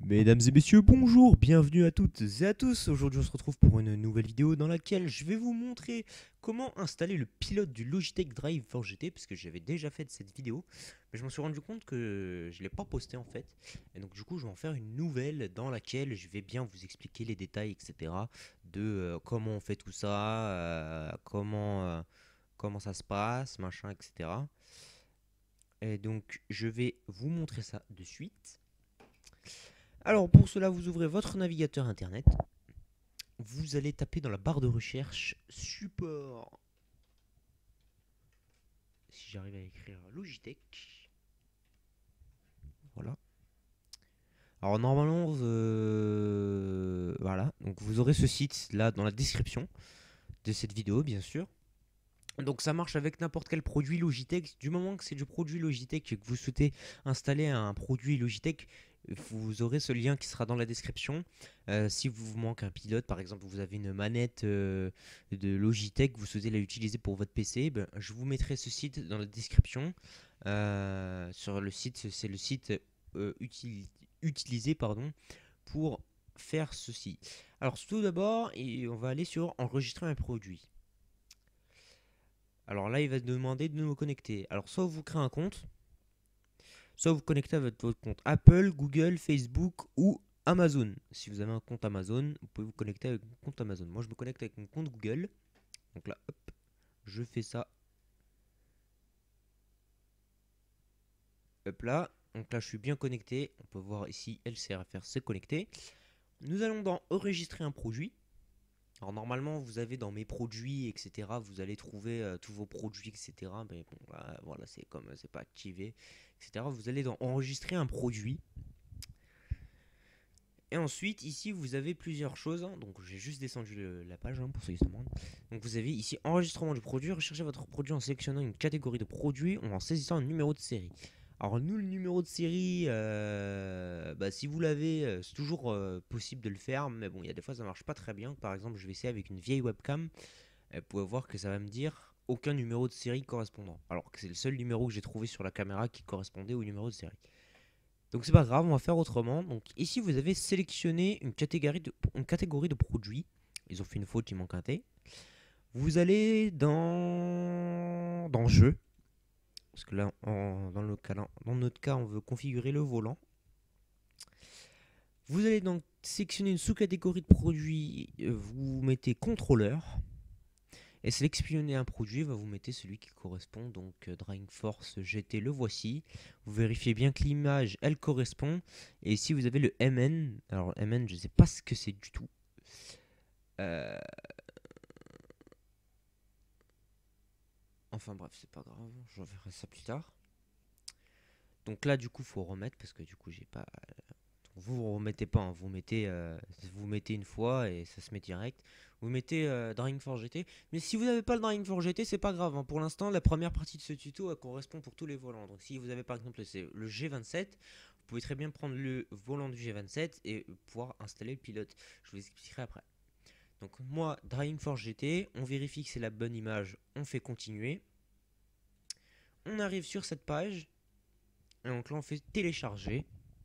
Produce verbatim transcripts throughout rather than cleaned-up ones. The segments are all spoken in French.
Mesdames et messieurs, bonjour, bienvenue à toutes et à tous. Aujourd'hui, on se retrouve pour une nouvelle vidéo dans laquelle je vais vous montrer comment installer le pilote du Logitech Drive for G T, parce que j'avais déjà fait cette vidéo, mais je me suis rendu compte que je ne l'ai pas posté en fait. Et donc du coup, je vais en faire une nouvelle dans laquelle je vais bien vous expliquer les détails, et cetera de euh, comment on fait tout ça, euh, comment, euh, comment ça se passe, machin, et cetera. Et donc, je vais vous montrer ça de suite. Alors pour cela, vous ouvrez votre navigateur internet. Vous allez taper dans la barre de recherche support. Si j'arrive à écrire Logitech. Voilà. Alors normalement, euh, voilà. Donc vous aurez ce site là dans la description de cette vidéo, bien sûr. Donc ça marche avec n'importe quel produit Logitech. Du moment que c'est du produit Logitech et que vous souhaitez installer un produit Logitech, vous aurez ce lien qui sera dans la description. Euh, si vous manque un pilote, par exemple, vous avez une manette euh, de Logitech, vous souhaitez l'utiliser pour votre P C, ben, je vous mettrai ce site dans la description. Euh, sur le site, c'est le site euh, util utilisé pardon, pour faire ceci. Alors tout d'abord, on va aller sur enregistrer un produit. Alors là, il va te demander de nous connecter. Alors soit vous créez un compte, soit vous connectez avec votre compte Apple, Google, Facebook ou Amazon. Si vous avez un compte Amazon, vous pouvez vous connecter avec mon compte Amazon. Moi, je me connecte avec mon compte Google. Donc là, hop, je fais ça. Hop là. Donc là, je suis bien connecté. On peut voir ici L C R F R, c'est connecté. Nous allons dans enregistrer un produit. Alors normalement, vous avez dans mes produits, et cetera, vous allez trouver euh, tous vos produits, et cetera. Mais bon, bah, voilà, c'est comme c'est pas activé, et cetera. Vous allez dans enregistrer un produit. Et ensuite, ici, vous avez plusieurs choses. Hein. Donc, j'ai juste descendu le, la page hein, pour ceux qui se demandent. Donc, vous avez ici enregistrement du produit. Recherchez votre produit en sélectionnant une catégorie de produits ou en saisissant un numéro de série. Alors, nous, le numéro de série, euh, bah, si vous l'avez, euh, c'est toujours euh, possible de le faire. Mais bon, il y a des fois, ça marche pas très bien. Par exemple, je vais essayer avec une vieille webcam. Vous pouvez voir que ça va me dire aucun numéro de série correspondant. Alors que c'est le seul numéro que j'ai trouvé sur la caméra qui correspondait au numéro de série. Donc c'est pas grave, on va faire autrement. Donc ici vous avez sélectionné une catégorie de, une catégorie de produits. Ils ont fait une faute, il manque un T. Vous allez dans, dans jeu. Parce que là, en, dans, le cas, dans notre cas, on veut configurer le volant. Vous allez donc sélectionner une sous-catégorie de produits. Vous mettez contrôleur. Et sélectionner un produit, va vous mettez celui qui correspond, donc euh, Drawing Force G T, le voici. Vous vérifiez bien que l'image, elle correspond. Et ici, vous avez le M N. Alors, M N, je ne sais pas ce que c'est du tout. Euh... Enfin bref, c'est pas grave, je verrai ça plus tard. Donc là, du coup, faut remettre, parce que du coup, j'ai pas... Vous ne remettez pas, hein, vous mettez euh, vous mettez une fois et ça se met direct. Vous mettez euh, Drawing for G T. Mais si vous n'avez pas le Drawing for G T, c'est pas grave. Hein. Pour l'instant, la première partie de ce tuto elle correspond pour tous les volants. Donc si vous avez par exemple le G vingt-sept, vous pouvez très bien prendre le volant du G vingt-sept et pouvoir installer le pilote. Je vous expliquerai après. Donc moi, Drawing for G T, on vérifie que c'est la bonne image, on fait continuer. On arrive sur cette page. Et donc là, on fait télécharger.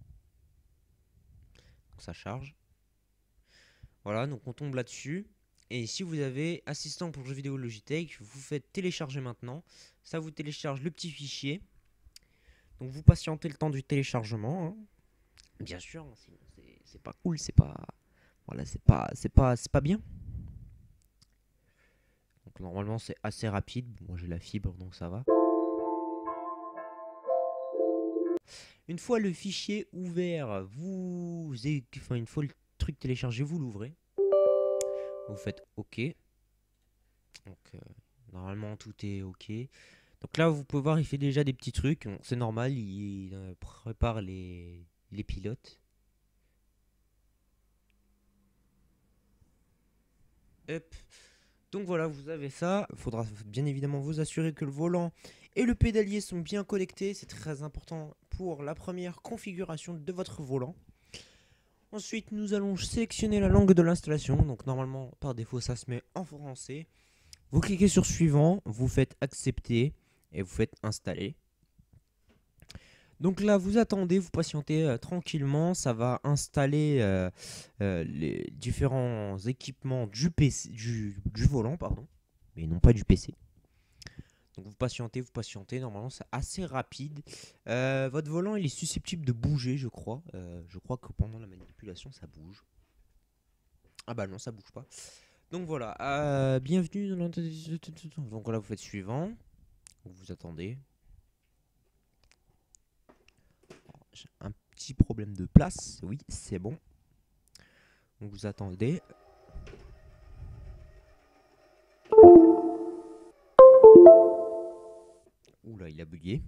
Ça charge. Voilà, donc on tombe là-dessus. Et ici, vous avez assistant pour jeux vidéo Logitech. Vous faites télécharger maintenant. Ça vous télécharge le petit fichier. Donc vous patientez le temps du téléchargement. Hein. Bien sûr, sinon c'est pas cool, c'est pas. Voilà, c'est pas, c'est pas, c'est pas bien. Donc normalement c'est assez rapide. Moi j'ai la fibre, donc ça va. Une fois le fichier ouvert, vous, enfin une fois le truc téléchargé, vous l'ouvrez. Vous faites OK. Donc euh, normalement tout est OK. Donc là vous pouvez voir il fait déjà des petits trucs. C'est normal, il euh, prépare les, les pilotes. Hop. Donc voilà, vous avez ça. Il faudra bien évidemment vous assurer que le volant et le pédalier sont bien connectés. C'est très important pour la première configuration de votre volant. Ensuite, nous allons sélectionner la langue de l'installation. Donc normalement, par défaut, ça se met en français. Vous cliquez sur suivant, vous faites accepter et vous faites installer. Donc là, vous attendez, vous patientez euh, tranquillement, ça va installer euh, euh, les différents équipements du P C, du, du volant, pardon, mais non pas du P C. Donc vous patientez, vous patientez, normalement c'est assez rapide. Euh, votre volant il est susceptible de bouger, je crois. Euh, je crois que pendant la manipulation ça bouge. Ah bah non, ça bouge pas. Donc voilà, euh, bienvenue dans l'int- donc voilà, vous faites suivant. Vous attendez. J'ai un petit problème de place, oui, c'est bon. Donc vous attendez. Oula, il a bugué.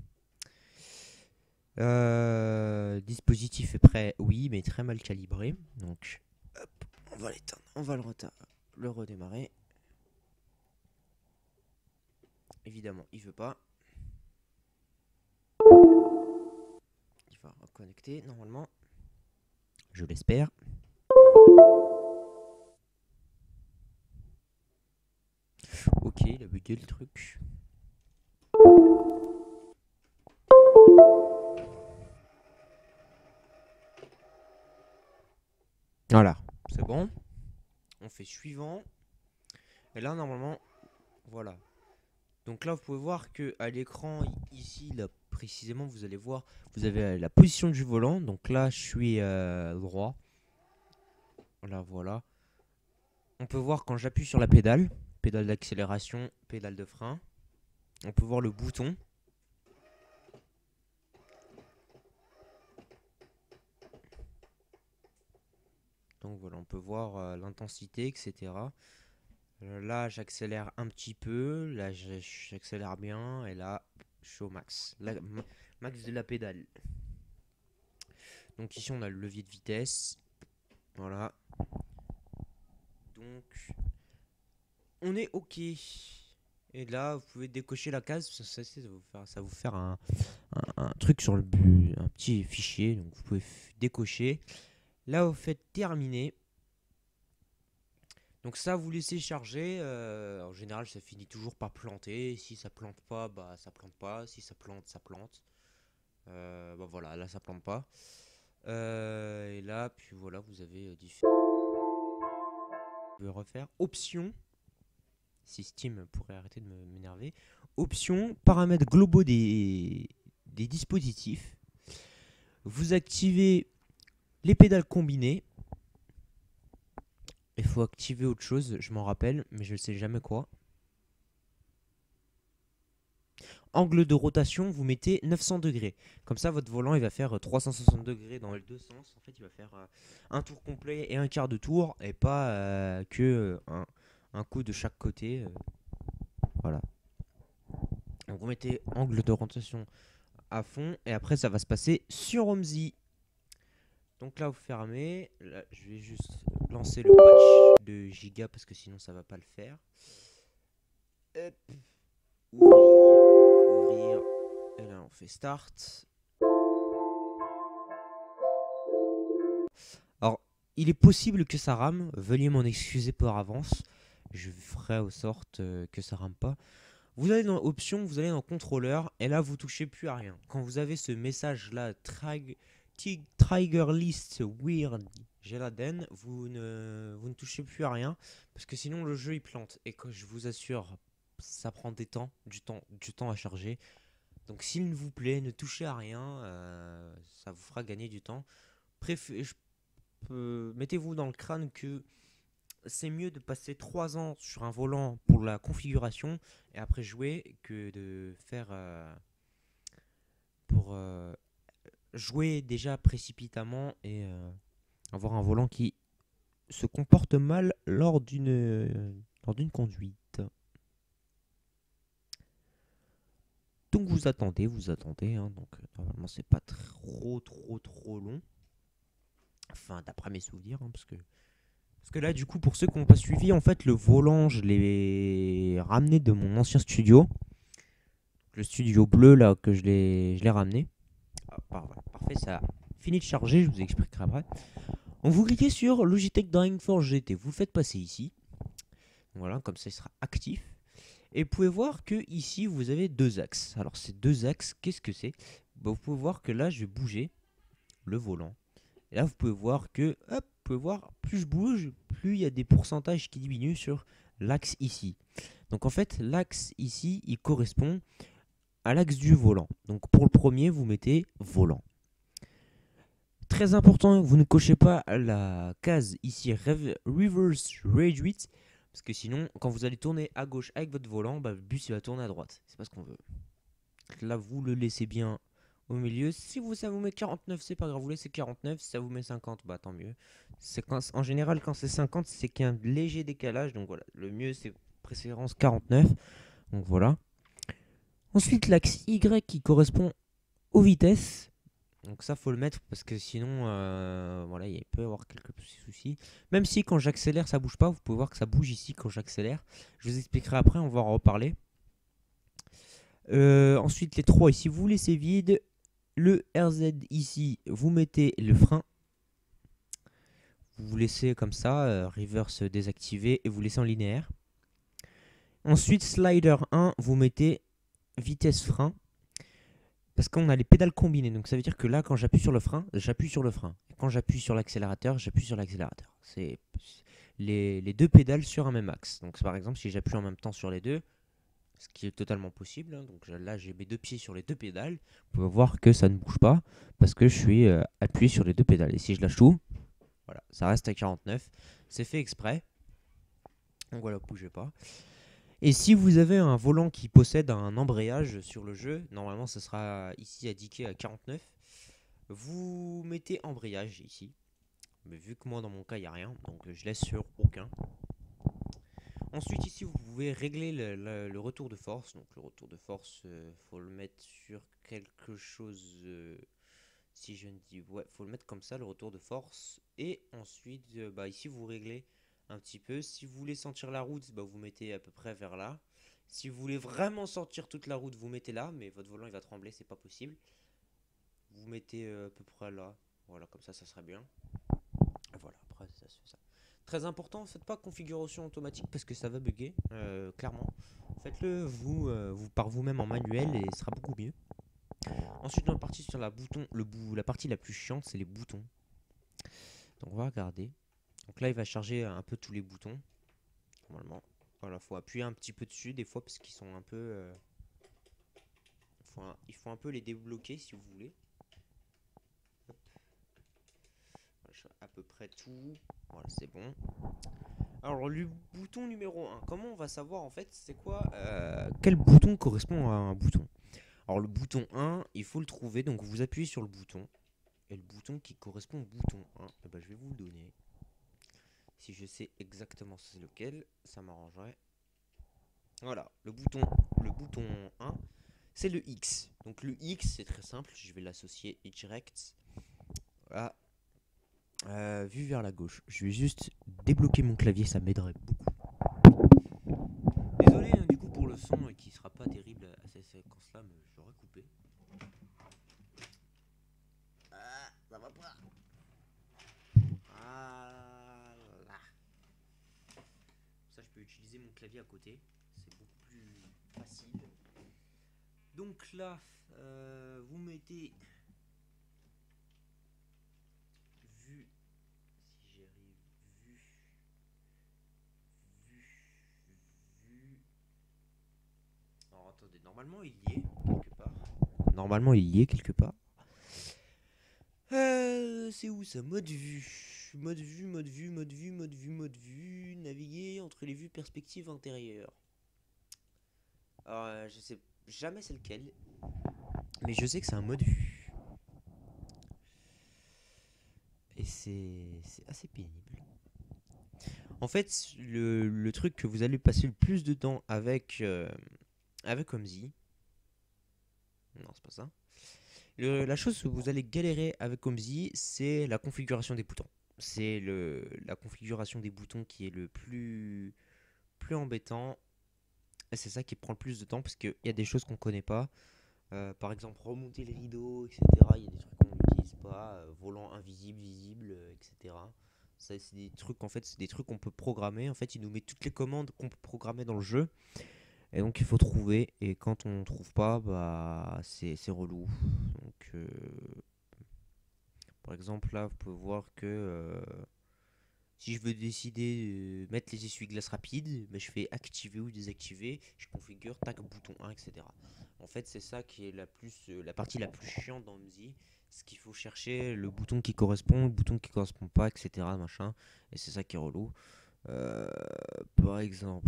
Euh, dispositif est prêt, oui, mais très mal calibré. Donc, hop, on va l'éteindre, on va le, le redémarrer. Évidemment, il veut pas. Il va reconnecter normalement. Je l'espère. Ok, il a bugué le truc. Voilà, c'est bon. On fait suivant. Et là, normalement, voilà. Donc là, vous pouvez voir que à l'écran, ici, là, précisément, vous allez voir, vous avez la position du volant. Donc là, je suis euh, droit. Là, voilà. On peut voir quand j'appuie sur la pédale, pédale d'accélération, pédale de frein. On peut voir le bouton. Donc voilà, on peut voir euh, l'intensité, et cetera. Euh, là, j'accélère un petit peu. Là, j'accélère bien. Et là, je suis au max. La, max de la pédale. Donc ici, on a le levier de vitesse. Voilà. Donc, on est OK. Et là, vous pouvez décocher la case. Ça, ça, ça, va, vous faire, ça va vous faire un, un, un truc sur le but, un petit fichier. Donc, vous pouvez décocher. Là, vous faites terminer. Donc ça, vous laissez charger. Euh, en général, ça finit toujours par planter. Si ça plante pas, bah ça plante pas. Si ça plante, ça plante. Euh, bah voilà, là ça plante pas. Euh, et là, puis voilà, vous avez euh, différents. Vous pouvez refaire options. Si Steam pourrait arrêter de m'énerver. Options, paramètres globaux des, des dispositifs. Vous activez les pédales combinées. Il faut activer autre chose, je m'en rappelle, mais je ne sais jamais quoi. Angle de rotation, vous mettez neuf cents degrés. Comme ça, votre volant, il va faire trois cent soixante degrés dans les deux sens. En fait, il va faire euh, un tour complet et un quart de tour, et pas euh, que euh, un, un coup de chaque côté. Euh, voilà. Donc, vous mettez angle de rotation à fond, et après, ça va se passer sur OMSI. Donc là, vous fermez. Là, je vais juste lancer le patch de giga parce que sinon, ça va pas le faire. Hop. Ouvrir. Ouvrir. Et là, on fait start. Alors, il est possible que ça rame. Veuillez m'en excuser par avance. Je ferai aux sortes euh, que ça rame pas. Vous allez dans options, vous allez dans contrôleur. Et là, vous touchez plus à rien. Quand vous avez ce message là, Trigger List Weird Geladen, vous ne, vous ne touchez plus à rien. Parce que sinon, le jeu il plante. Et que je vous assure, ça prend des temps, du temps, du temps à charger. Donc, s'il vous plaît, ne touchez à rien. Euh, ça vous fera gagner du temps. Préfé euh, Mettez-vous dans le crâne que c'est mieux de passer trois ans sur un volant pour la configuration et après jouer que de faire euh, pour euh, jouer déjà précipitamment et euh, avoir un volant qui se comporte mal lors d'une euh, lors d'une conduite. Donc vous attendez, vous attendez, hein, donc euh, normalement c'est pas trop trop trop long. Enfin d'après mes souvenirs, hein, parce que Parce que là, du coup, pour ceux qui n'ont pas suivi, en fait, le volant, je l'ai ramené de mon ancien studio. Le studio bleu, là, que je l'ai je l'ai ramené. Ah, parfait, ça a fini de charger, je vous expliquerai après. Donc, vous cliquez sur Logitech Drawing Force G T. Vous le faites passer ici. Voilà, comme ça, il sera actif. Et vous pouvez voir que ici, vous avez deux axes. Alors, ces deux axes, qu'est-ce que c'est? bah, vous pouvez voir que là, je vais bouger le volant. Et là, vous pouvez voir que, hop, vous pouvez voir, plus je bouge, plus il y a des pourcentages qui diminuent sur l'axe ici. Donc en fait, l'axe ici, il correspond à l'axe du volant. Donc pour le premier, vous mettez volant. Très important, vous ne cochez pas la case ici Reverse Radius, parce que sinon, quand vous allez tourner à gauche avec votre volant, bah, le bus il va tourner à droite. C'est pas ce qu'on veut. Là, vous le laissez bien au milieu. Si vous, ça vous met quarante-neuf, c'est pas grave, vous laissez quarante-neuf. Si ça vous met cinquante, bah tant mieux. Quand, en général, quand c'est cinquante, c'est qu'il y a un léger décalage. Donc voilà, le mieux c'est préférence quarante-neuf. Donc voilà. Ensuite, l'axe Y qui correspond aux vitesses. Donc ça faut le mettre parce que sinon euh, voilà, il peut y avoir quelques petits soucis. Même si quand j'accélère ça bouge pas, vous pouvez voir que ça bouge ici quand j'accélère. Je vous expliquerai après, on va en reparler. Euh, ensuite les trois ici vous laissez vide. Le R Z ici vous mettez le frein. Vous vous laissez comme ça, euh, reverse désactivé et vous laissez en linéaire. Ensuite slider un vous mettez vitesse frein. Parce qu'on a les pédales combinées, donc ça veut dire que là, quand j'appuie sur le frein, j'appuie sur le frein. Et quand j'appuie sur l'accélérateur, j'appuie sur l'accélérateur. C'est les, les deux pédales sur un même axe. Donc par exemple, si j'appuie en même temps sur les deux, ce qui est totalement possible, hein, donc là j'ai mes deux pieds sur les deux pédales, vous pouvez voir que ça ne bouge pas parce que je suis euh, appuyé sur les deux pédales. Et si je lâche tout, voilà, ça reste à quarante-neuf. C'est fait exprès. Donc voilà, bougez pas. Et si vous avez un volant qui possède un embrayage sur le jeu, normalement ce sera ici indiqué à quarante-neuf. Vous mettez embrayage ici. Mais vu que moi dans mon cas il n'y a rien, donc je laisse sur aucun. Ensuite ici vous pouvez régler le, le, le retour de force. Donc le retour de force, euh, faut le mettre sur quelque chose... Euh, si je ne dis... Ouais, faut le mettre comme ça, le retour de force. Et ensuite, euh, bah, ici vous réglez un petit peu. Si vous voulez sentir la route, bah, vous mettez à peu près vers là. Si vous voulez vraiment sentir toute la route, vous mettez là. Mais votre volant il va trembler, c'est pas possible. Vous mettez euh, à peu près là. Voilà, comme ça, ça serait bien. Voilà, après ça se fait ça. Très important, faites pas configuration automatique parce que ça va bugger, euh, clairement. Faites-le vous, euh, vous par vous-même en manuel et ce sera beaucoup mieux. Ensuite, on est parti sur la, bouton, le bout, la partie la plus chiante, c'est les boutons. Donc on va regarder. Donc là, il va charger un peu tous les boutons. Normalement. Voilà, faut appuyer un petit peu dessus des fois parce qu'ils sont un peu... Euh, faut un, il faut un peu les débloquer si vous voulez. Hop. Voilà, à peu près tout. Voilà, c'est bon. Alors le bouton numéro un, comment on va savoir en fait c'est quoi euh, quel bouton correspond à un bouton? Alors le bouton un, il faut le trouver, donc vous appuyez sur le bouton. Et le bouton qui correspond au bouton un, eh ben, je vais vous le donner. Si je sais exactement c'est lequel, ça m'arrangerait. Voilà, le bouton, le bouton un, c'est le X. Donc le X, c'est très simple, je vais l'associer direct à euh, vue vers la gauche. Je vais juste débloquer mon clavier, ça m'aiderait beaucoup. Désolé hein, du coup pour le son euh, qui sera pas terrible à cette séquence-là, mais je l'aurais coupé. Ah, ça va pas. Voilà. Ça, je peux utiliser mon clavier à côté. C'est beaucoup plus facile. Donc là, euh, vous mettez vue. Si j'y arrive, vue. Vue. Vue. Alors attendez, normalement il y est quelque part. Normalement il y est quelque part. Euh, c'est où ça? Mode vue. Mode vue, mode vue, mode vue, mode vue, mode vue. Naviguer entre les vues perspectives intérieures. Alors, euh, je sais jamais c'est lequel. Mais je sais que c'est un mode vue. Et c'est assez pénible. En fait, le, le truc que vous allez passer le plus de temps avec, euh, avec Omzi. Non, c'est pas ça. Le, la chose que vous allez galérer avec Omzi, c'est la configuration des boutons. C'est la configuration des boutons qui est le plus, plus embêtant. Et c'est ça qui prend le plus de temps parce qu'il y a des choses qu'on connaît pas. Euh, par exemple, remonter les rideaux, et cetera. Il y a des trucs qu'on n'utilise pas. Euh, volant invisible, visible, euh, et cetera. Ça, c'est des trucs, en fait, c'est des trucs qu'on peut programmer. En fait, il nous met toutes les commandes qu'on peut programmer dans le jeu. Et donc il faut trouver, et quand on trouve pas, bah c'est c'est relou. Donc euh, par exemple là, vous pouvez voir que euh, si je veux décider de mettre les essuie-glaces rapides, bah, je fais activer ou désactiver, je configure, tac, bouton un, et cetera. En fait, c'est ça qui est la, plus, euh, la partie la plus chiante dans Omzi. Ce qu'il faut chercher, le bouton qui correspond, le bouton qui correspond pas, et cetera. Machin. Et c'est ça qui est relou. Euh, par exemple,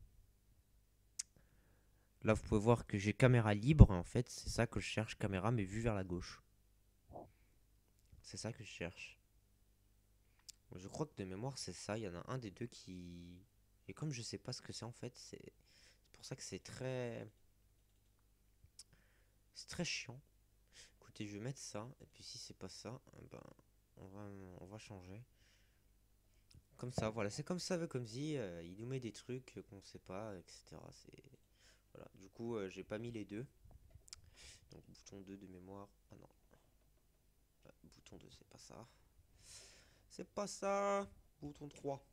là vous pouvez voir que j'ai caméra libre. En fait, c'est ça que je cherche, caméra mais vue vers la gauche. C'est ça que je cherche. Je crois que de mémoire c'est ça, il y en a un des deux qui... Et comme je sais pas ce que c'est en fait, c'est pour ça que c'est très... C'est très chiant. Écoutez, je vais mettre ça, et puis si c'est pas ça, eh ben, on va, on va changer. Comme ça, voilà, c'est comme ça avec Omzi, euh, il nous met des trucs qu'on sait pas, et cetera. C'est... Voilà, du coup, euh, j'ai pas mis les deux. Donc bouton deux de mémoire, ah non. Euh, bouton deux, c'est pas ça. C'est pas ça. Bouton trois.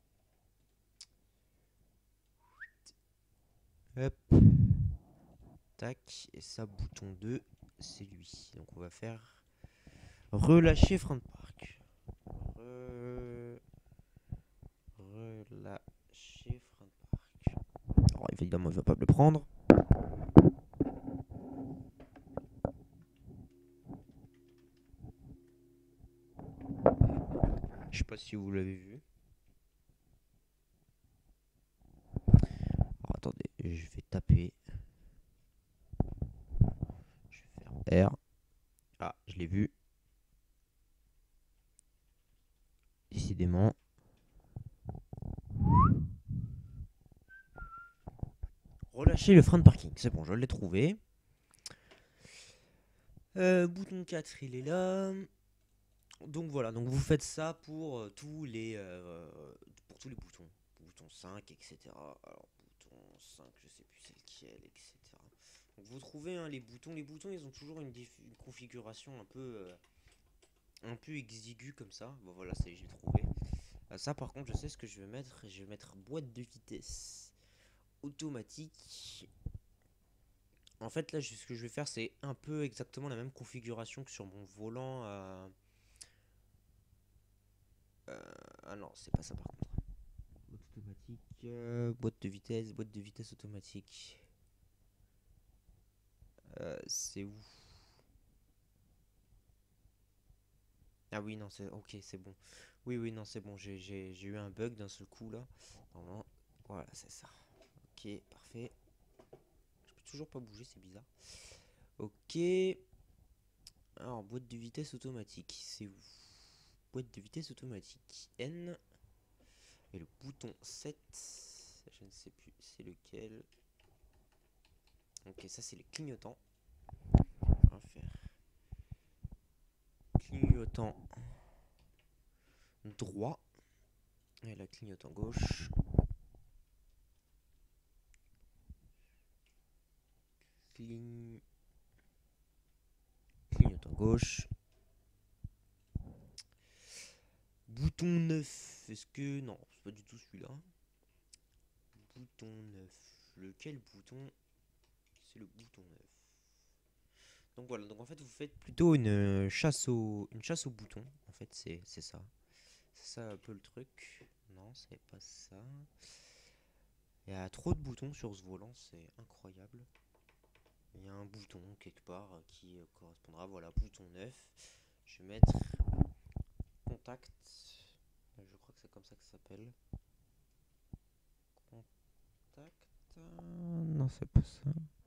Hop. Tac. Et ça, bouton deux, c'est lui. Donc on va faire relâcher Friend Park. Re... Relâcher Friend Park. Alors évidemment, il va pas me le prendre. Je sais pas si vous l'avez vu. Alors attendez, je vais taper. Je vais faire R. Ah, je l'ai vu. Décidément. Relâcher le frein de parking. C'est bon, je l'ai trouvé. Euh, bouton quatre, il est là. Donc voilà, donc vous faites ça pour euh, tous les euh, pour tous les boutons. Bouton cinq, et cetera. Alors bouton cinq, je sais plus c'est lequel, et cetera. Donc vous trouvez hein, les boutons. Les boutons, ils ont toujours une, une configuration un peu euh, un peu exiguë comme ça. Bon voilà, ça y est, j'ai trouvé. Euh, ça par contre, je sais ce que je vais mettre. Je vais mettre boîte de vitesse automatique. En fait, là, ce que je vais faire, c'est un peu exactement la même configuration que sur mon volant. Euh... Euh... Ah non, c'est pas ça par contre. Boîte automatique, euh, boîte de vitesse, boîte de vitesse automatique. Euh, c'est où? Ah oui, non, c'est ok, c'est bon. Oui, oui, non, c'est bon. J'ai eu un bug d'un seul coup là. Normalement, voilà, c'est ça. Ok, parfait. Je peux toujours pas bouger, c'est bizarre. Ok. Alors, boîte de vitesse automatique, c'est où? Boîte de vitesse automatique. N. Et le bouton sept. Je ne sais plus c'est lequel. Ok, ça c'est les clignotants. On va faire clignotant droit. Et la clignotant gauche. Clign... Clignotant gauche. Bouton neuf. Est-ce que... Non, c'est pas du tout celui-là. Bouton neuf. Lequel bouton? C'est le bouton neuf. Donc voilà, donc en fait vous faites plutôt une chasse au, une chasse au bouton. En fait c'est ça. C'est ça un peu le truc. Non, c'est pas ça. Il y a trop de boutons sur ce volant, c'est incroyable. Il y a un bouton quelque part qui correspondra. Voilà, bouton neuf. Je vais mettre contact. Je crois que c'est comme ça que ça s'appelle. Contact. Non, c'est pas ça.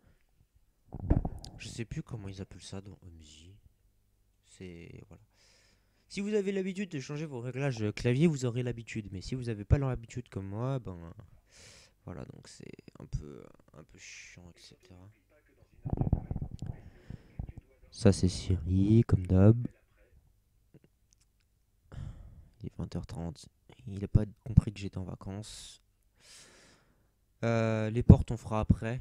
Je sais plus comment ils appellent ça dans Omzi. C'est... Voilà. Si vous avez l'habitude de changer vos réglages clavier, vous aurez l'habitude. Mais si vous n'avez pas l'habitude comme moi, ben... Voilà, donc c'est un peu, un peu chiant, et cetera. Ça c'est Siri, comme d'hab. Il est vingt heures trente. Il n'a pas compris que j'étais en vacances. Euh, les portes, on fera après.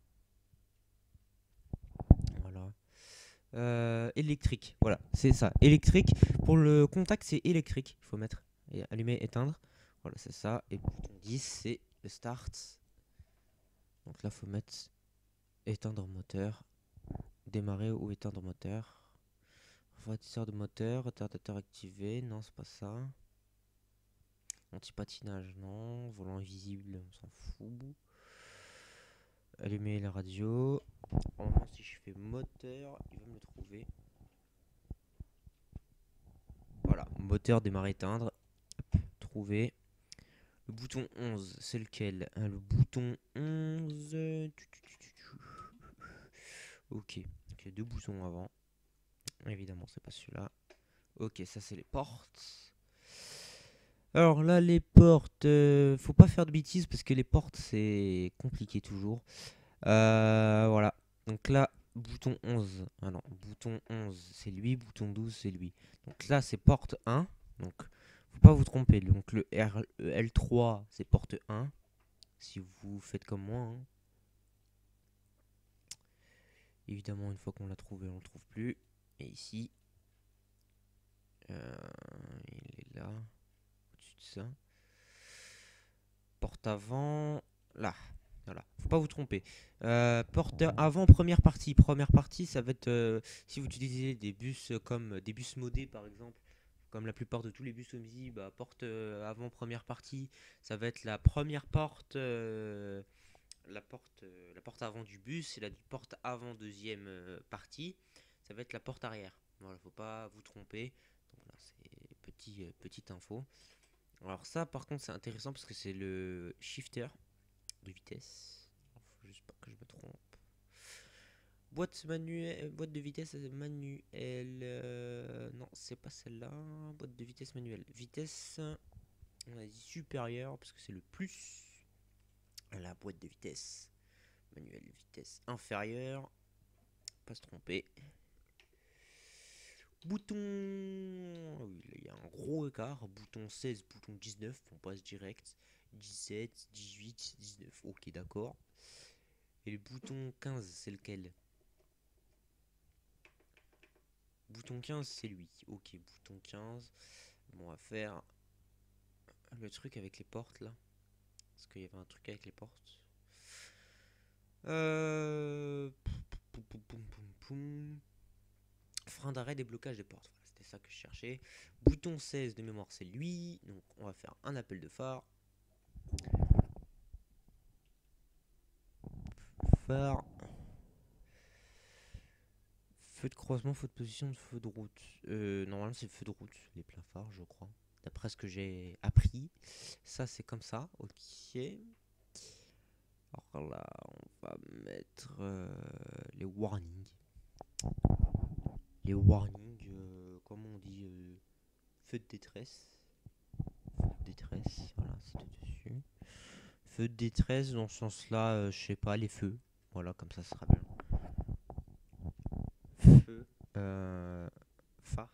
Voilà. Euh, électrique, voilà, c'est ça. Électrique. Pour le contact, c'est électrique. Il faut mettre et allumer, éteindre. Voilà, c'est ça. Et bouton dix, c'est le start. Donc là, faut mettre éteindre moteur, démarrer ou éteindre moteur. Refroidisseur de moteur, retardateur activé, non c'est pas ça. Anti-patinage, non. Volant invisible, on s'en fout. Allumer la radio. Normalement, si je fais moteur, il va me le trouver. Voilà, moteur, démarrer, éteindre. Hop, trouver. Le bouton onze, c'est lequel? hein, Le bouton onze. Ok, il y a deux boutons avant. Évidemment, c'est pas celui-là. Ok, ça c'est les portes. Alors là, les portes, euh, faut pas faire de bêtises parce que les portes c'est compliqué toujours. Euh, voilà. Donc là, bouton onze. Ah non, bouton onze c'est lui, bouton douze c'est lui. Donc là, c'est porte un. Donc faut pas vous tromper. Donc le R, le L trois c'est porte un. Si vous faites comme moi. hein. Évidemment, une fois qu'on l'a trouvé, on le trouve plus. Et ici, euh, il est là. Au-dessus de ça. Porte avant, là. Voilà, faut pas vous tromper. Euh, porte avant première partie. Première partie, ça va être euh, si vous utilisez des bus euh, comme des bus modés par exemple, comme la plupart de tous les bus Omzi, bah, porte euh, avant première partie, ça va être la première porte, euh, la porte, euh, la porte avant du bus, et la porte avant deuxième euh, partie, ça va être la porte arrière. Voilà, faut pas vous tromper. Donc voilà, c'est petit, euh, petite info. Alors ça par contre c'est intéressant parce que c'est le shifter de vitesse. Faut juste pas que je me trompe. Boîte manuelle, boîte de vitesse manuelle. Euh, non, c'est pas celle-là. Boîte de vitesse manuelle. Vitesse, on a dit supérieure parce que c'est le plus. La boîte de vitesse manuelle, vitesse inférieure. Pas se tromper. Bouton, oui, il y a un gros écart. Bouton seize, bouton dix-neuf, on passe direct. dix-sept, dix-huit, dix-neuf. Ok, d'accord. Et le bouton quinze, c'est lequel? Bouton quinze, c'est lui. Ok, bouton quinze. Bon, on va faire le truc avec les portes là. Parce qu'il y avait un truc avec les portes. Euh... Poum, poum, poum, poum, poum. Frein d'arrêt, déblocage des portes. Voilà, c'était ça que je cherchais. Bouton seize de mémoire, c'est lui. Donc, on va faire un appel de phare. Phare. Feu de croisement, feu de position, feu de route. Euh, normalement, c'est feu de route, les pleins phares, je crois. D'après ce que j'ai appris. Ça, c'est comme ça. Ok. Alors là, on va mettre euh, les warnings. Les warnings, euh, comment on dit euh, feu de détresse. Feu de détresse, voilà, c'est dessus. Feu de détresse, dans ce sens-là, euh, je sais pas, les feux. Voilà, comme ça, ça sera bien. Feu, euh, phare.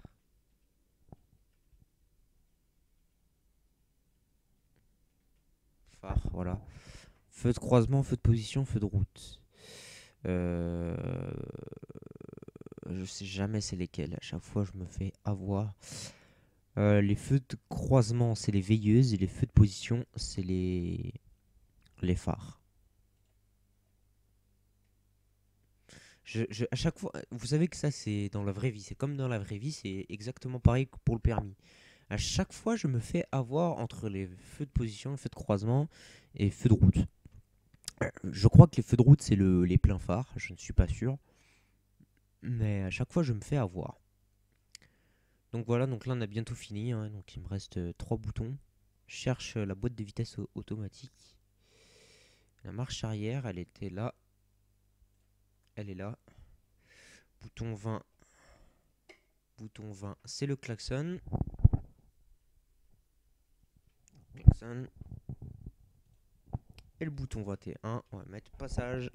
Phare, voilà. Feu de croisement, feu de position, feu de route. Euh, je sais jamais c'est lesquels. À chaque fois, je me fais avoir. Euh, les feux de croisement, c'est les veilleuses. Et les feux de position, c'est les... les phares. Je, je- à chaque fois, vous savez que ça, c'est dans la vraie vie. C'est comme dans la vraie vie, c'est exactement pareil que pour le permis. À chaque fois, je me fais avoir entre les feux de position, les feux de croisement et feux de route. Euh, Je crois que les feux de route, c'est le, les pleins phares. Je ne suis pas sûr. Mais à chaque fois, je me fais avoir. Donc voilà, donc là, on a bientôt fini. hein, donc il me reste euh, trois boutons. Je cherche euh, la boîte de vitesse au- automatique. La marche arrière, elle était là. Elle est là. Bouton vingt. Bouton vingt, c'est le klaxon. Klaxon. Et le bouton vingt et un, on va mettre passage.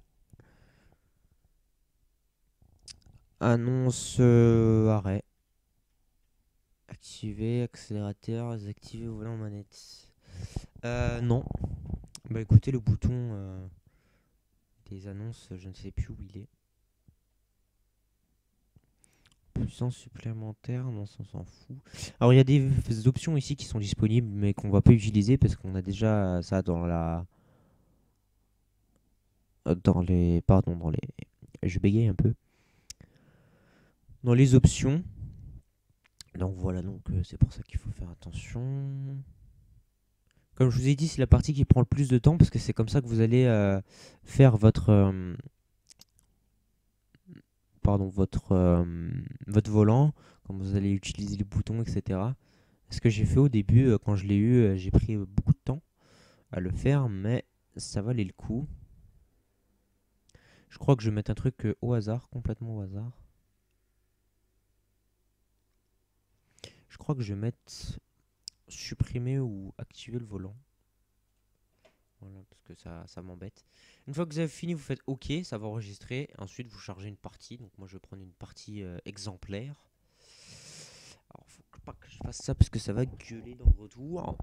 Annonce euh, arrêt. Activer, accélérateur, désactiver au volant manette. Euh, non. Bah écoutez, le bouton euh, des annonces, je ne sais plus où il est. Puissance supplémentaire, non, ça, on s'en fout. Alors il y a des, des options ici qui sont disponibles, mais qu'on va pas utiliser parce qu'on a déjà ça dans la euh, dans les... Pardon, dans les... Je bégaye un peu. Dans les options. Donc voilà, donc euh, c'est pour ça qu'il faut faire attention. Comme je vous ai dit, c'est la partie qui prend le plus de temps parce que c'est comme ça que vous allez euh, faire votre... euh, pardon, votre, euh, votre volant, quand vous allez utiliser les boutons, et cetera. Ce que j'ai fait au début, euh, quand je l'ai eu, euh, j'ai pris euh, beaucoup de temps à le faire, mais ça valait le coup. Je crois que je vais mettre un truc euh, au hasard, complètement au hasard. Je crois que je vais mettre supprimer ou activer le volant. Voilà, parce que ça, ça m'embête. Une fois que vous avez fini, vous faites OK, ça va enregistrer. Ensuite, vous chargez une partie. Donc moi, je vais prendre une partie euh, exemplaire. Alors, faut pas que je fasse ça parce que ça va gueuler dans le retour.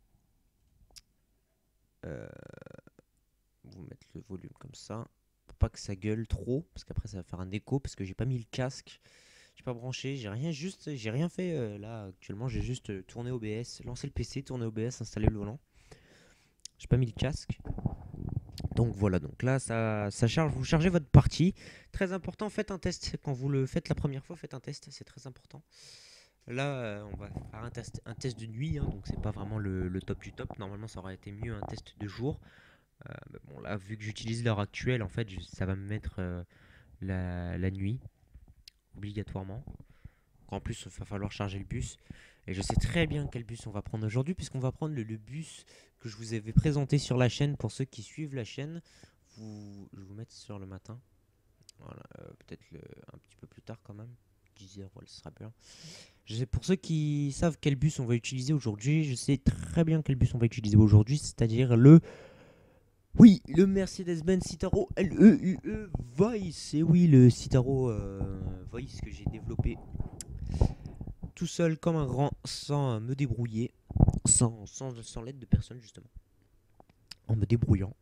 Euh, vous mettre le volume comme ça. Pour pas que ça gueule trop, parce qu'après ça va faire un écho, parce que j'ai pas mis le casque. J'ai pas branché, j'ai rien juste, j'ai rien fait euh, là actuellement, j'ai juste euh, tourné O B S, lancé le P C, tourné O B S, installé le volant. J'ai pas mis le casque. Donc voilà, donc là ça, ça charge, vous chargez votre partie. Très important, faites un test. Quand vous le faites la première fois, faites un test, c'est très important. Là, euh, on va faire un test, un test de nuit, hein, donc c'est pas vraiment le, le top du top. Normalement, ça aurait été mieux un test de jour. Euh, mais bon, là, vu que j'utilise l'heure actuelle, en fait, je- ça va me mettre euh, la, la nuit, obligatoirement. En plus, il va falloir charger le bus. Et je sais très bien quel bus on va prendre aujourd'hui, puisqu'on va prendre le, le bus que je vous avais présenté sur la chaîne. Pour ceux qui suivent la chaîne, vous, je vais vous mettre sur le matin. Voilà, euh, peut-être le- un petit peu plus tard quand même. dix heures, voilà, ce sera bien. Je sais, pour ceux qui savent quel bus on va utiliser aujourd'hui, je sais très bien quel bus on va utiliser aujourd'hui, c'est-à-dire le... Oui, le Mercedes-Benz Citaro L E U E Voice. Et oui, le Citaro euh, Voice que j'ai développé tout seul comme un grand, sans me débrouiller, sans, sans, sans l'aide de personne justement, en me débrouillant.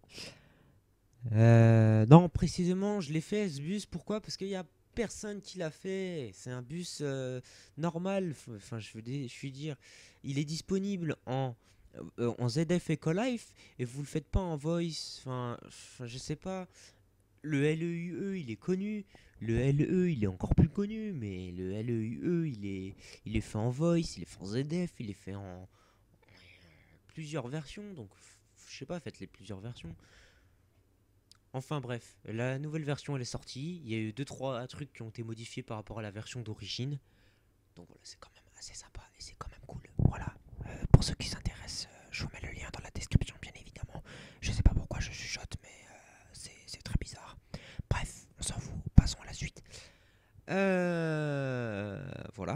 Euh, non, précisément, je l'ai fait ce bus. Pourquoi? Parce qu'il y a personne qui l'a fait. C'est un bus euh, normal. Enfin, je veux, dire, je veux dire, il est disponible en euh, en Z F Ecolife et vous le faites pas en voice. Enfin, enfin, je sais pas. Le L E U E, il est connu. Le L E, il est encore plus connu. Mais le L E U E, il est, il est fait en voice, il est fait en Z F, il est fait en plusieurs versions. Donc, je sais pas, faites les plusieurs versions. Enfin bref, la nouvelle version elle est sortie. Il y a eu deux trois trucs qui ont été modifiés par rapport à la version d'origine. Donc voilà, c'est quand même assez sympa et c'est quand même cool. Voilà. Euh, pour ceux qui s'intéressent, euh, je vous mets le lien dans la description, bien évidemment. Je sais pas pourquoi je chuchote, mais euh, c'est, c'est très bizarre. Bref, on s'en fout. Passons à la suite. Euh, voilà.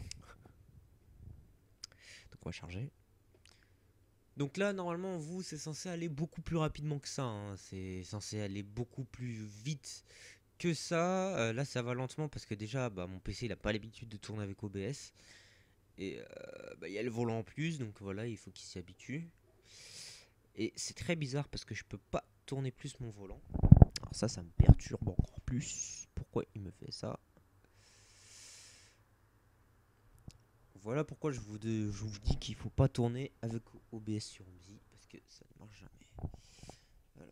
Donc on va charger. Donc là, normalement, vous, c'est censé aller beaucoup plus rapidement que ça. Hein. C'est censé aller beaucoup plus vite que ça. Euh, là, ça va lentement parce que déjà, bah, mon P C, il a pas l'habitude de tourner avec O B S. Et euh, bah, il y a le volant en plus, donc voilà, il faut qu'il s'y habitue. Et c'est très bizarre parce que je peux pas tourner plus mon volant. Alors ça, ça me perturbe encore plus. Pourquoi il me fait ça? Voilà pourquoi je vous, de- je vous dis qu'il faut pas tourner avec O B S sur Omzi parce que ça ne marche jamais. Alors,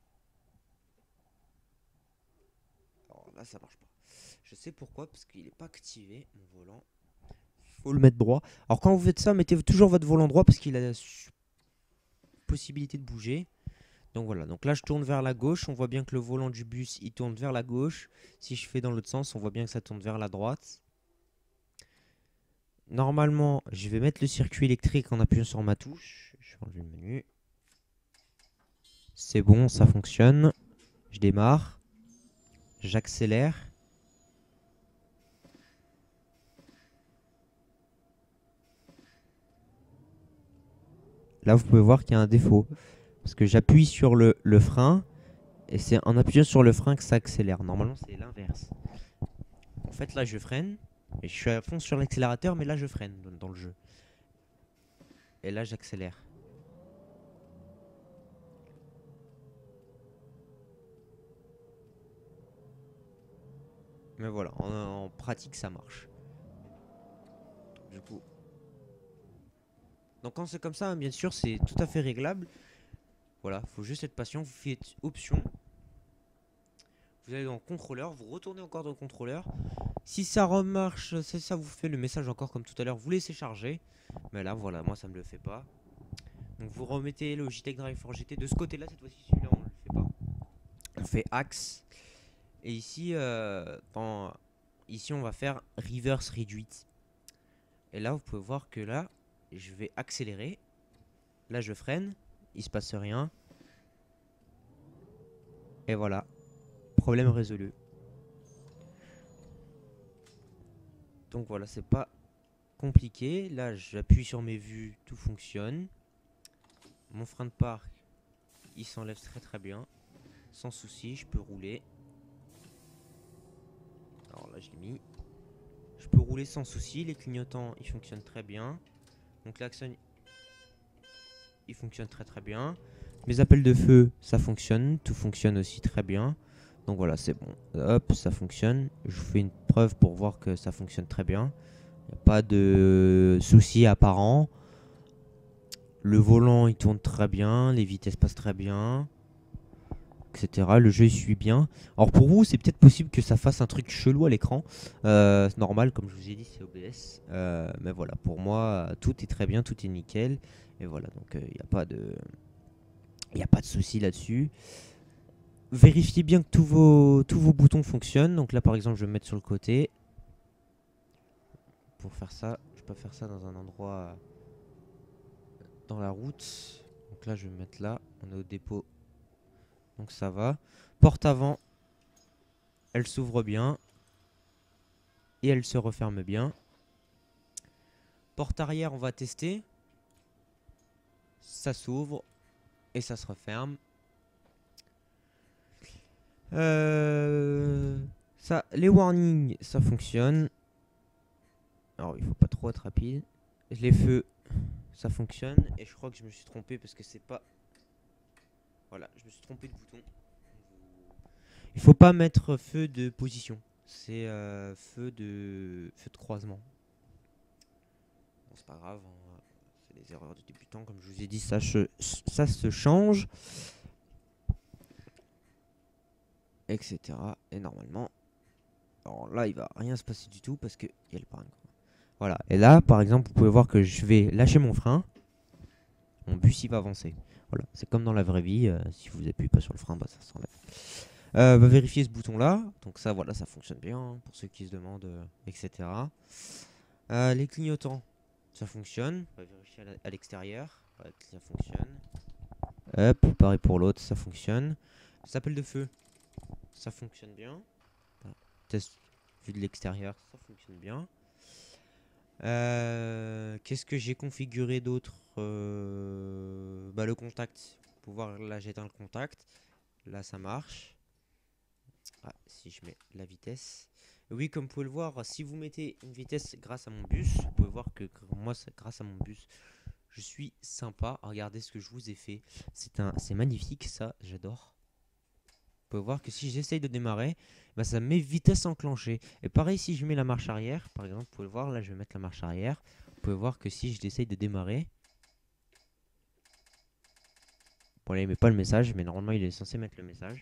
alors là, ça marche pas. Je sais pourquoi, parce qu'il n'est pas activé, mon volant. Faut le mettre droit. Alors quand vous faites ça, mettez toujours votre volant droit parce qu'il a la possibilité de bouger. Donc voilà, donc là je tourne vers la gauche, on voit bien que le volant du bus il tourne vers la gauche. Si je fais dans l'autre sens, on voit bien que ça tourne vers la droite. Normalement, je vais mettre le circuit électrique en appuyant sur ma touche. Je vais enlever le menu. C'est bon, ça fonctionne. Je démarre. J'accélère. Là, vous pouvez voir qu'il y a un défaut. Parce que j'appuie sur le, le frein. Et c'est en appuyant sur le frein que ça accélère. Normalement, c'est l'inverse. En fait, là, je freine. Et je suis à fond sur l'accélérateur, mais là, je freine dans le jeu. Et là, j'accélère. Mais voilà, en, en pratique, ça marche. Du coup. Donc, quand c'est comme ça, bien sûr, c'est tout à fait réglable. Voilà, faut juste être patient. Vous faites option. Vous allez dans le contrôleur, vous retournez encore dans le contrôleur. Si ça remarche, ça, ça vous fait le message encore comme tout à l'heure, vous laissez charger. Mais là, voilà, moi ça me le fait pas. Donc vous remettez le Logitech Drive for G T de ce côté-là, cette fois-ci, celui-là, on le fait pas. On fait axe. Et ici, euh, dans, ici, on va faire reverse réduite. Et là, vous pouvez voir que là, je vais accélérer. Là, je freine. Il se passe rien. Et voilà. Problème résolu. Donc voilà, c'est pas compliqué. Là, j'appuie sur mes vues, tout fonctionne. Mon frein de parc, il s'enlève très très bien. Sans souci, je peux rouler. Alors là, je l'ai mis. Je peux rouler sans souci. Les clignotants, ils fonctionnent très bien. Donc l'action, il fonctionne très très bien. Mes appels de feu, ça fonctionne. Tout fonctionne aussi très bien. Donc voilà, c'est bon. Hop, ça fonctionne. Je vous fais une preuve pour voir que ça fonctionne très bien. Il n'y a pas de soucis apparents. Le volant, il tourne très bien. Les vitesses passent très bien. Etc. Le jeu, il suit bien. Alors pour vous, c'est peut-être possible que ça fasse un truc chelou à l'écran. Euh, c'est normal, comme je vous ai dit, c'est O B S. Euh, mais voilà, pour moi, tout est très bien. Tout est nickel. Et voilà, donc il euh, n'y a pas de... Il n'y a pas de souci là-dessus. Vérifiez bien que tous vos, tous vos boutons fonctionnent. Donc là, par exemple, je vais me mettre sur le côté. Pour faire ça, je peux faire ça dans un endroit dans la route. Donc là, je vais me mettre là. On est au dépôt. Donc ça va. Porte avant. Elle s'ouvre bien. Et elle se referme bien. Porte arrière, on va tester. Ça s'ouvre. Et ça se referme. Euh, ça, les warnings, ça fonctionne. Alors, il faut pas trop être rapide. Les feux, ça fonctionne. Et je crois que je me suis trompé parce que c'est pas... Voilà, je me suis trompé de bouton. Il faut pas mettre feu de position. C'est euh, feu de feu de croisement. Bon, c'est pas grave. Hein. C'est les erreurs du débutant. Comme je vous ai dit, ça, se, ça se change. Etc. Et normalement... Alors là, il va rien se passer du tout parce qu'il y a le parrain. Voilà. Et là, par exemple, vous pouvez voir que je vais lâcher mon frein. Mon bus, il va avancer. Voilà. C'est comme dans la vraie vie. Euh, si vous appuyez pas sur le frein, bah, ça s'enlève. Euh, va vérifier ce bouton là, donc ça voilà, ça fonctionne bien hein, pour ceux qui se demandent, euh, et cetera. Euh, les clignotants, ça fonctionne. On va vérifier à l'extérieur, ouais, ça fonctionne. Hop, pareil pour l'autre, ça fonctionne. Les appels de feu, ça fonctionne bien. Test vu de l'extérieur, ça fonctionne bien. Euh, Qu'est-ce que j'ai configuré d'autre euh, bah, le contact, pour pouvoir là j'éteins le contact, là ça marche. Ah, si je mets la vitesse. Oui, comme vous pouvez le voir, si vous mettez une vitesse grâce à mon bus, vous pouvez voir que moi, grâce à mon bus, je suis sympa. Regardez ce que je vous ai fait. C'est un, c'est magnifique, ça, j'adore. Vous pouvez voir que si j'essaye de démarrer, bah, ça met vitesse enclenchée. Et pareil, si je mets la marche arrière, par exemple, vous pouvez le voir, là, je vais mettre la marche arrière. Vous pouvez voir que si j'essaye de démarrer, bon, là, il met pas le message, mais normalement, il est censé mettre le message.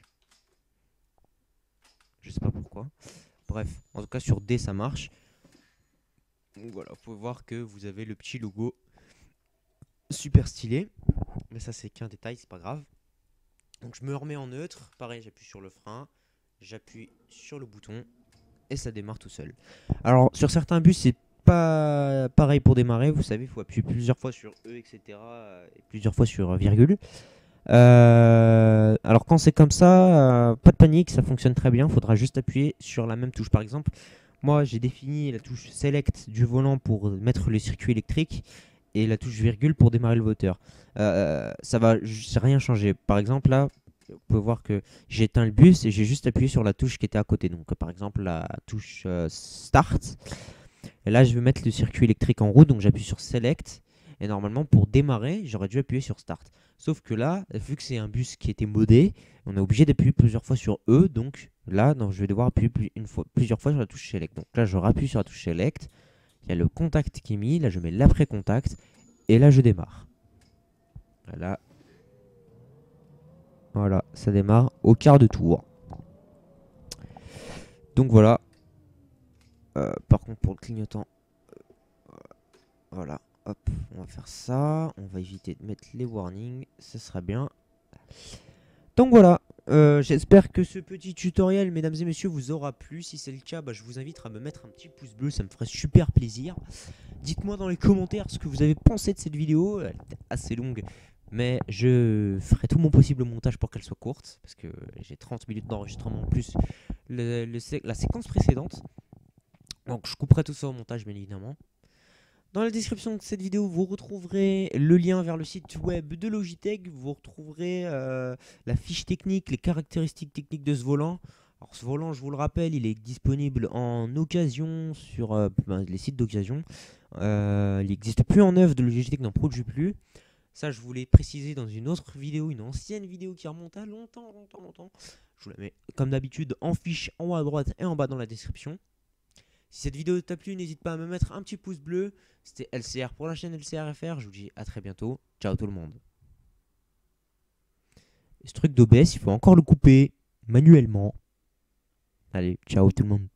Je sais pas pourquoi. Bref, en tout cas sur D ça marche. Donc voilà, vous pouvez voir que vous avez le petit logo super stylé. Mais ça c'est qu'un détail, c'est pas grave. Donc je me remets en neutre. Pareil, j'appuie sur le frein. J'appuie sur le bouton. Et ça démarre tout seul. Alors sur certains bus c'est pas pareil pour démarrer. Vous savez, il faut appuyer plusieurs fois sur E, et cetera. Et plusieurs fois sur virgule. Euh, alors quand c'est comme ça, euh, pas de panique, ça fonctionne très bien. Il faudra juste appuyer sur la même touche. Par exemple, moi j'ai défini la touche Select du volant pour mettre le circuit électrique et la touche virgule pour démarrer le moteur. Euh, ça va rien changer. Par exemple là, vous pouvez voir que j'ai éteint le bus et j'ai juste appuyé sur la touche qui était à côté. Donc par exemple la touche euh, Start. Et là je vais mettre le circuit électrique en route, donc j'appuie sur Select. Et normalement, pour démarrer, j'aurais dû appuyer sur Start. Sauf que là, vu que c'est un bus qui était modé, on est obligé d'appuyer plusieurs fois sur E. Donc là, non, je vais devoir appuyer une fois, plusieurs fois sur la touche Select. Donc là, je rappuie sur la touche Select. Il y a le contact qui est mis. Là, je mets l'après-contact. Et là, je démarre. Voilà. Voilà, ça démarre au quart de tour. Donc voilà. Euh, par contre pour le clignotant, euh, voilà, hop, on va faire ça. On va éviter de mettre les warnings, ce sera bien. Donc voilà, euh, j'espère que ce petit tutoriel, mesdames et messieurs, vous aura plu. Si c'est le cas, bah, je vous invite à me mettre un petit pouce bleu, ça me ferait super plaisir. Dites-moi dans les commentaires ce que vous avez pensé de cette vidéo. Elle était assez longue, mais je ferai tout mon possible au montage pour qu'elle soit courte, parce que j'ai trente minutes d'enregistrement plus le, le, la séquence précédente. Donc je couperai tout ça au montage, bien évidemment. Dans la description de cette vidéo, vous retrouverez le lien vers le site web de Logitech. Vous retrouverez euh, la fiche technique, les caractéristiques techniques de ce volant. Alors ce volant, je vous le rappelle, il est disponible en occasion sur euh, ben, les sites d'occasion. Euh, il n'existe plus en neuf, de Logitech n'en produit plus. Ça, je voulais préciser dans une autre vidéo, une ancienne vidéo qui remonte à longtemps, longtemps, longtemps. Je vous la mets comme d'habitude en fiche en haut à droite et en bas dans la description. Si cette vidéo t'a plu, n'hésite pas à me mettre un petit pouce bleu. C'était L C R pour la chaîne L C R F R. Je vous dis à très bientôt. Ciao tout le monde. Et ce truc d'O B S, il faut encore le couper manuellement. Allez, ciao tout le monde.